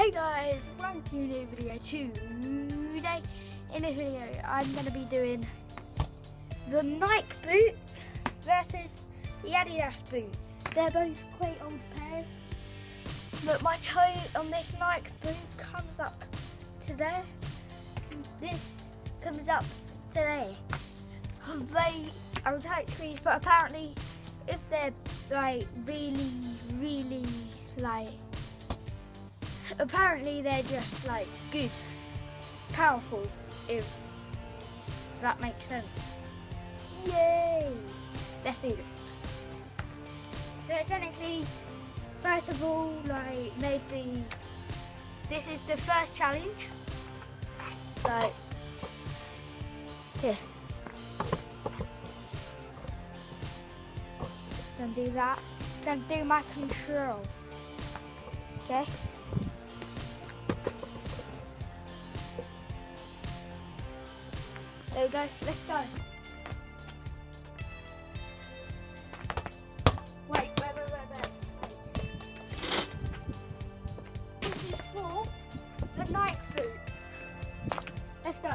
Hey guys, welcome to a new video today. In this video I'm going to be doing the Nike boot versus the Adidas boot. They're both quite old pairs. Look, my toe on this Nike boot comes up to there. This comes up to there. They are tight squeeze, but apparently if they're like really like, apparently they're just like good, powerful, if that makes sense. Yay! Let's do this. So technically, first of all, like maybe this is the first challenge. Like, here. Then do that. Then do my control. Okay? There we go. Let's go. Wait. This is for the Nike boot. Let's go.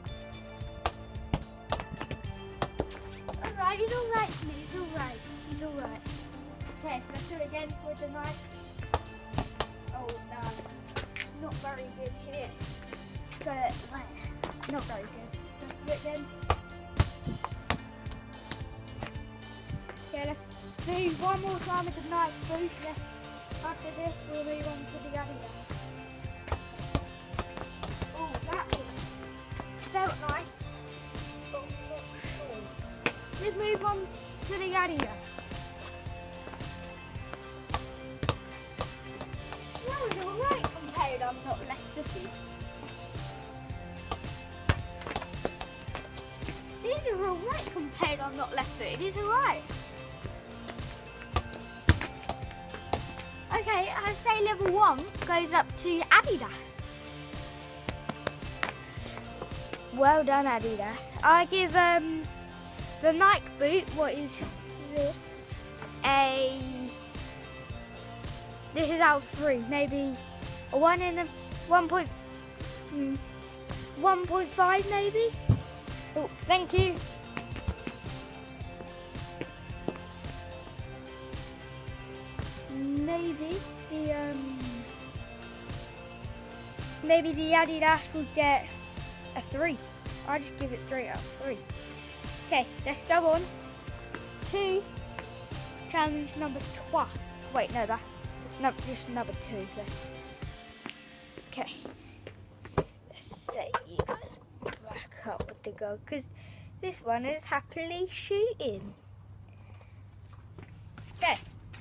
Alright, he's alright for me. He's alright. He's alright. Okay, let's do it again with the Nike. Oh no, not very good here. Got it. Not very good. Let's do it again. Okay, let's do one more time with the Nike boot. After this, we'll move on to the Adidas. Oh, that one felt nice, but I'm not sure. Let's move on to the Adidas. That was alright compared, I'm not left-footed. These are alright compared, I'm not left-footed. It's alright. Okay, I say level 1 goes up to Adidas. Well done, Adidas. I give the Nike boot, what is this? This is out of 3, maybe a 1 in a 1.5 maybe. Oh, thank you. Maybe the Adidas will get a 3. I'll just give it straight up 3. Okay, let's go on to challenge number 12. Wait, no, that's just number 2. Okay, let's say you guys back up with the go, because this one is happily shooting. Okay,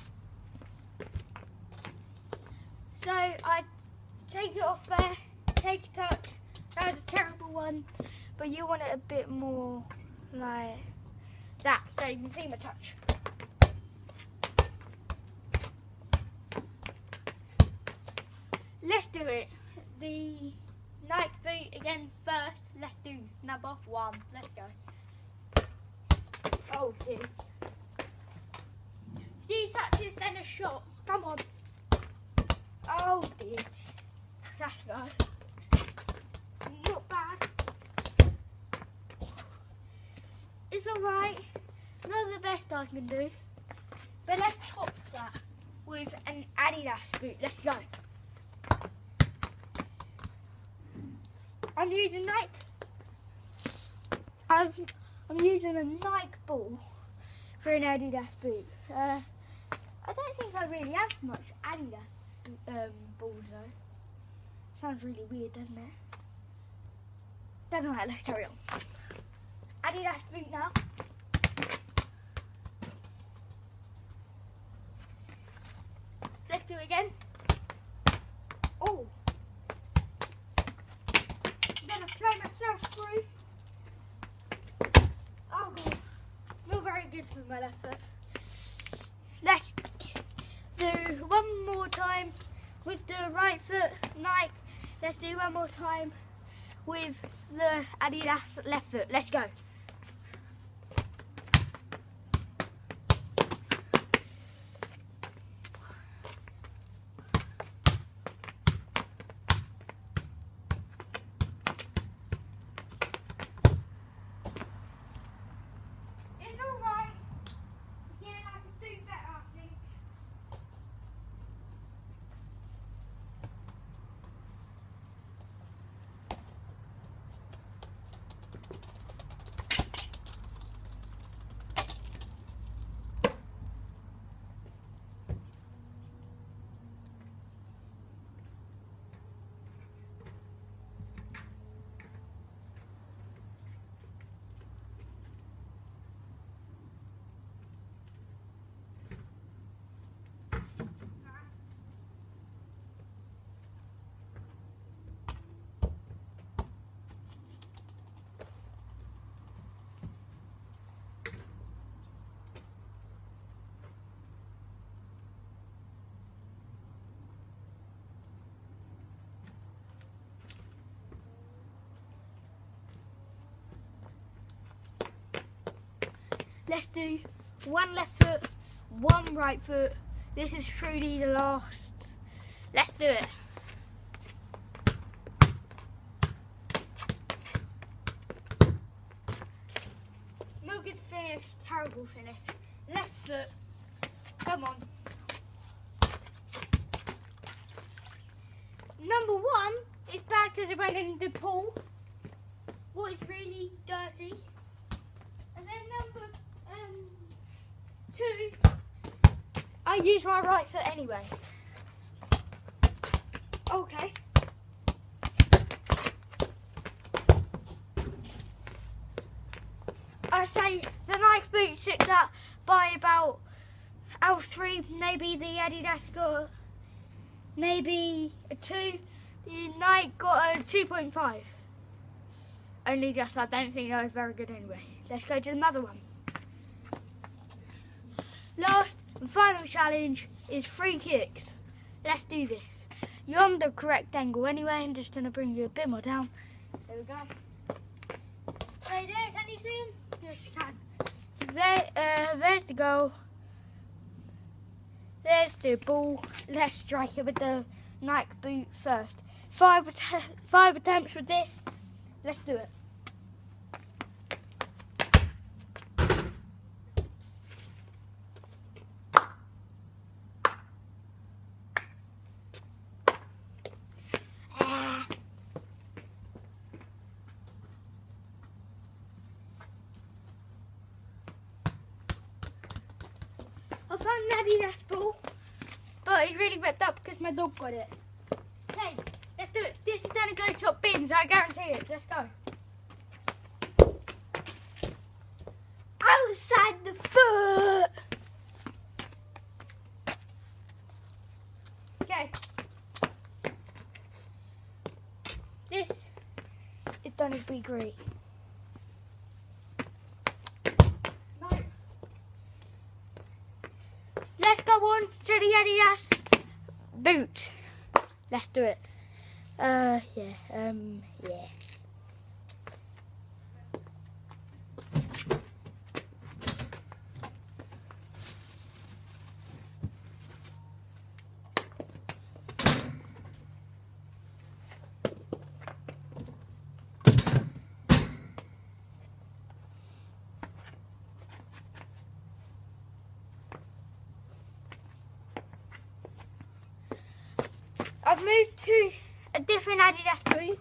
so I take it off there, take a touch. That was a terrible one, but you want it a bit more like that, so you can see my touch. Let's do it. The Nike boot again first. Let's do number 1. Let's go. Oh dear. Few touches, then a shot. Come on. Oh dear. That's good. Not bad. It's alright. Not the best I can do. But let's top that with an Adidas boot. Let's go. I'm using Nike. I'm using a Nike ball for an Adidas boot. I don't think I really have much Adidas balls though. Sounds really weird, doesn't it? Then alright, let's carry on. Adidas boot now. Let's do it again. Oh. Then I throw myself through. Oh god. Not very good for my left foot. Let's do one more time with the right foot Nike. Let's do one more time with the Adidas left foot. Let's go. Let's do one left foot, one right foot. This is truly the last. Let's do it. No good finish, terrible finish. Left foot, come on. Number one is bad because it went in the pool. What is really dirty. And then number two, I use my right foot anyway. Okay. I say the Nike boot took that by about L3, maybe the Adidas got maybe a 2, the Nike got a 2.5. Only just, I don't think that was very good anyway. Let's go to another one. Last and final challenge is free kicks. Let's do this. You're on the correct angle anyway. I'm just going to bring you a bit more down. There we go. Right there, can you see him? Yes, you can. There's the goal. There's the ball. Let's strike it with the Nike boot first. 5 attempts with this. Let's do it. I found an Adidas ball, but it's really ripped up because my dog got it. Okay, let's do it. This is gonna go top bins, I guarantee it. Let's go. Outside the foot. Okay. This is gonna be great. Let's go on to the Adidas boot. Let's do it. Yeah. I've moved to a different Adidas booth,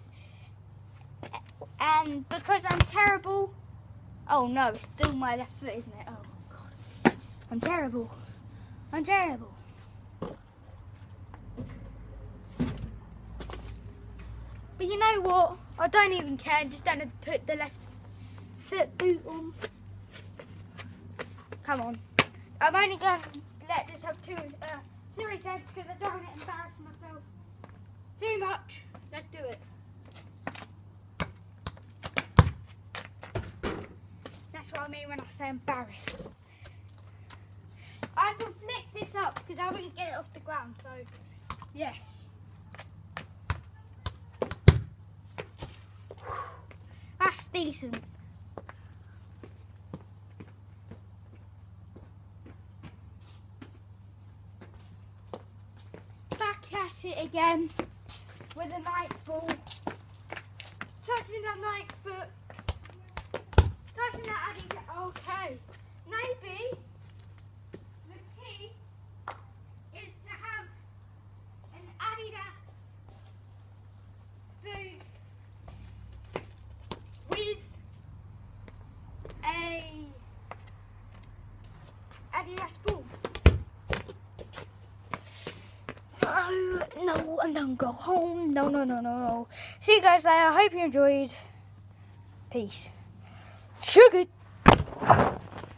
and because I'm terrible, oh no, it's still my left foot, isn't it? Oh God, I'm terrible. I'm terrible. But you know what? I don't even care. I'm just gonna put the left foot boot on. Come on. I'm only going to let this have 3 attempts because I don't want to embarrass myself too much. Let's do it. That's what I mean when I say embarrassed. I can flick this up because I wouldn't get it off the ground, so yes. That's decent. Back at it again with a Nike ball. Touching that Nike foot. Touching that Adidas. Okay. Maybe the key is to have an Adidas boot with a Adidas ball. No, and don't go home. No. See you guys later. I hope you enjoyed. Peace. Sugar.